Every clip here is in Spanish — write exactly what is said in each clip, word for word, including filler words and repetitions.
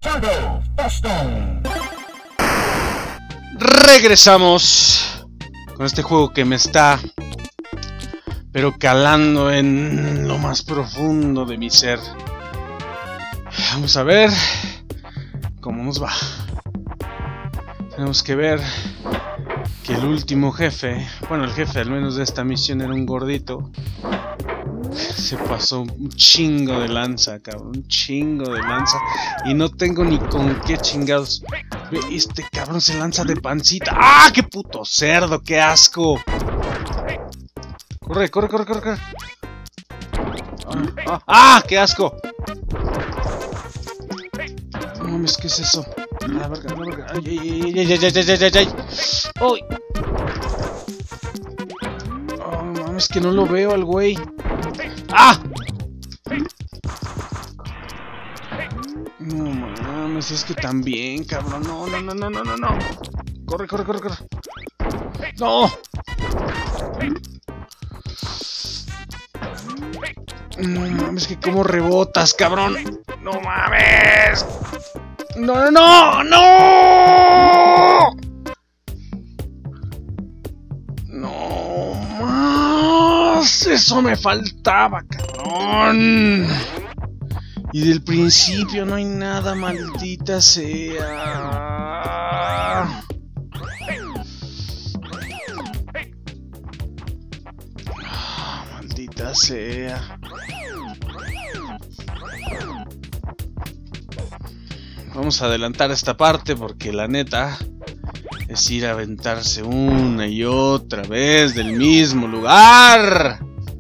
Regresamos con este juego que me está pero calando en lo más profundo de mi ser. Vamos a ver cómo nos va. Tenemos que ver que el último jefe, bueno, el jefe al menos de esta misión era un gordito. Se pasó un chingo de lanza, cabrón, un chingo de lanza. Y no tengo ni con qué chingados. Ve, este cabrón se lanza de pancita. ¡Ah, qué puto cerdo, qué asco! Corre, corre, corre, corre, corre. Ah, ah, ¡ah, qué asco! No mames, ¿qué es eso? La verga, la verga. Ay, ay, ay, ay, ay, ay, ay, ay, ay. ¡Uy! Oh, mames, que no lo veo al güey. ¡Ah! No mames, es que también, cabrón. No, no, no, no, no, no, no. Corre, corre, corre, corre. ¡No! No mames, que cómo rebotas, cabrón. No mames. No, no, no, no. No más. Eso me faltaba, cabrón. Y del principio no hay nada, maldita sea. Ah, maldita sea. Vamos a adelantar esta parte porque la neta es ir a aventarse una y otra vez del mismo lugar.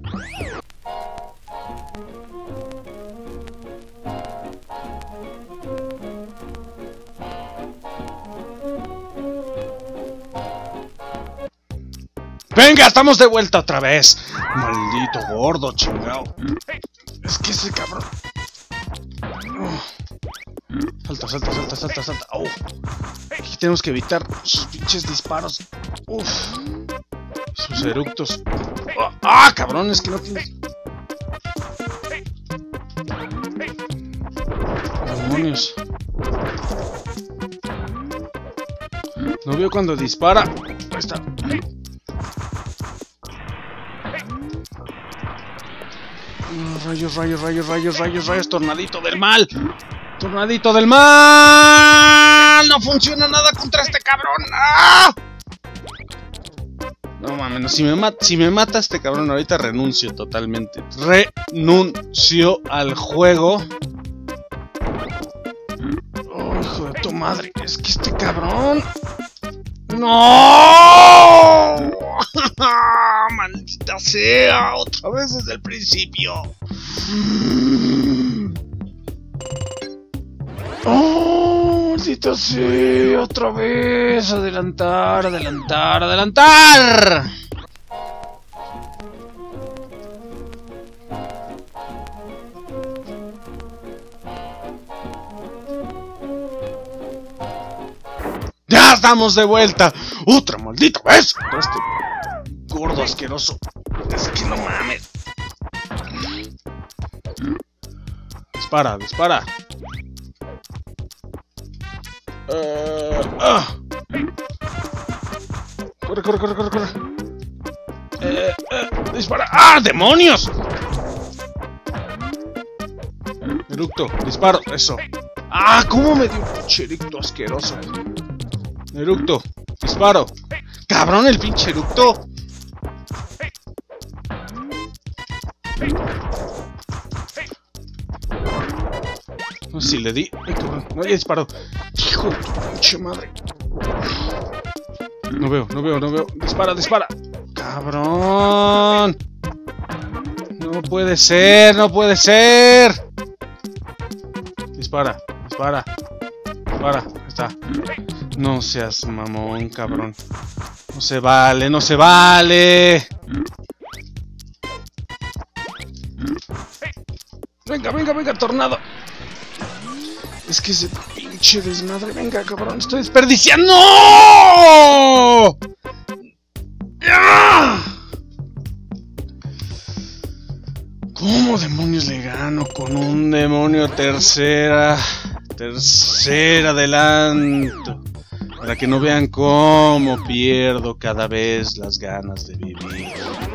¡Venga! ¡Estamos de vuelta otra vez! ¡Maldito gordo, chingado! Es que ese cabrón... Oh. Salta, salta, salta, salta, salta. Oh. Aquí tenemos que evitar sus pinches disparos. Uf. Sus eructos. Oh. ¡Ah, cabrón! Es que no tienes... ¡Demonios! No veo cuando dispara. Ahí está. Rayos, rayos, rayos, rayos, rayos, rayos. Tornadito del mal. Tornadito del mal. No funciona nada contra este cabrón. ¡Ah! No mames, no, si me mata, si me mata este cabrón ahorita renuncio totalmente. Renuncio al juego. Oh, hijo de tu madre. Es que este cabrón... ¡No! ¡Maldita sea! Otra vez desde el principio. ¡Oh! ¡Maldita sea! Otra vez. Adelantar, adelantar, adelantar. ¡Ya estamos de vuelta! ¡Otra maldita vez! Este gordo asqueroso. Es que no mames. Dispara, dispara. Uh, uh. Corre, corre, corre, corre, corre. Eh, eh, dispara. ¡Ah, demonios! Eructo, disparo, eso. ¡Ah, cómo me dio un pinche eructo asqueroso! Eructo, disparo. ¡Cabrón, el pinche eructo! No sé si le di. Ay, cabrón, no haya disparado. Hijo de tu pinche madre. No veo, no veo, no veo. Dispara, dispara. ¡Cabrón! No puede ser, no puede ser. Dispara, dispara. Dispara, ahí está. No seas mamón, cabrón. No se vale, no se vale. Venga, venga, venga, tornado. Es que ese pinche desmadre. Venga, cabrón, estoy desperdiciando. ¡No! ¡Ah! ¿Cómo demonios le gano con un demonio tercera? Tercer adelanto. Para que no vean cómo pierdo cada vez las ganas de vivir.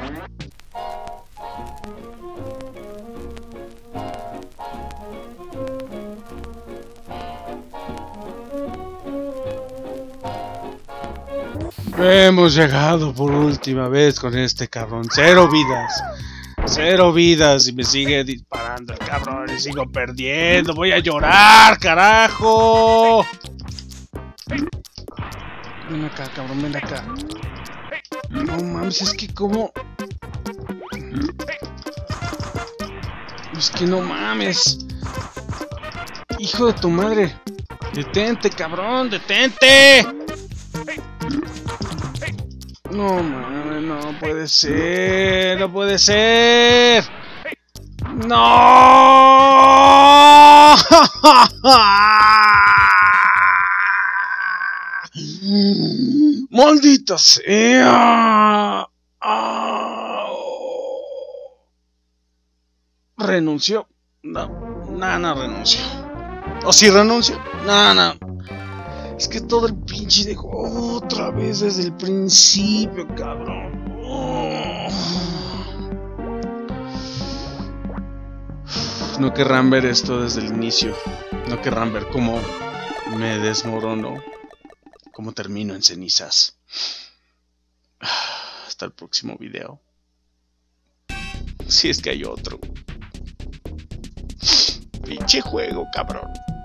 Hemos llegado por última vez con este cabrón. Cero vidas. Cero vidas y me sigue disparando el cabrón y sigo perdiendo. Voy a llorar, carajo. Ven acá, cabrón, ven acá. No mames, es que como... Es que no mames. Hijo de tu madre. Detente, cabrón, detente. No mames, no puede ser, no puede ser. No. ¡Maldita sea! ¿Renunció? No, Nana renunció. ¿O si renunció? Nana. Es que todo el pinche dejó otra vez desde el principio, cabrón. Oh. No querrán ver esto desde el inicio. No querrán ver cómo me desmorono. Cómo termino en cenizas. Hasta el próximo video. Si es que hay otro. Pinche juego, cabrón.